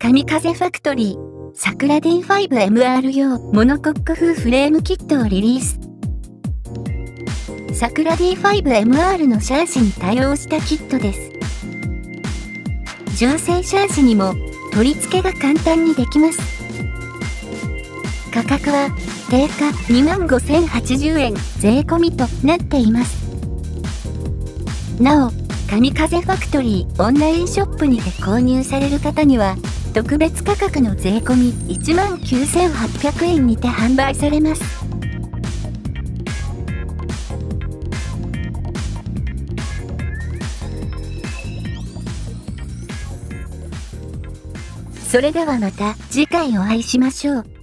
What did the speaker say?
神風ファクトリー、桜 D5MR 用モノコック風フレームキットをリリース。桜 D5MR のシャーシに対応したキットです。純正シャーシにも取り付けが簡単にできます。価格は定価25,080円税込みとなっています。なお、神風ファクトリーオンラインショップにて購入される方には、特別価格の税込み19,800円にて販売されます。それではまた次回お会いしましょう。